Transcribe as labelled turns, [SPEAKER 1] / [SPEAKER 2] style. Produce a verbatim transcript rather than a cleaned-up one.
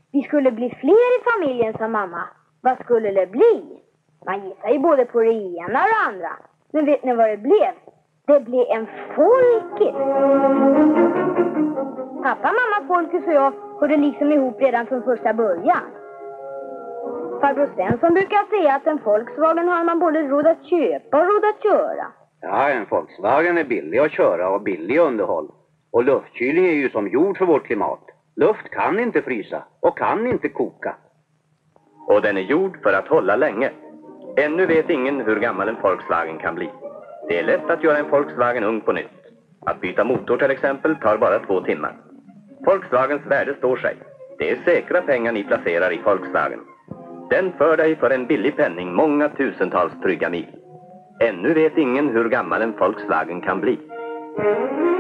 [SPEAKER 1] Vi skulle bli fler i familjen, sa mamma. Vad skulle det bli? Man gissar ju både på det ena och det andra. Men vet ni vad det blev? Det blev en folkis. Pappa, mamma, folkis och jag hörde liksom ihop redan från första början. Farbror Svensson brukar säga att en Volkswagen har man både råd att köpa och råd att köra.
[SPEAKER 2] Ja, en Volkswagen är billig att köra och billig underhåll. Och luftkylning är ju som jord för vårt klimat. Luft kan inte frysa och kan inte koka.
[SPEAKER 3] Och den är gjord för att hålla länge. Ännu vet ingen hur gammal en Volkswagen kan bli. Det är lätt att göra en Volkswagen ung på nytt. Att byta motor till exempel tar bara två timmar. Volkswagens värde står sig. Det är säkra pengar ni placerar i Volkswagen. Den för dig för en billig penning många tusentals trygga mil. Ännu vet ingen hur gammal en Volkswagen kan bli.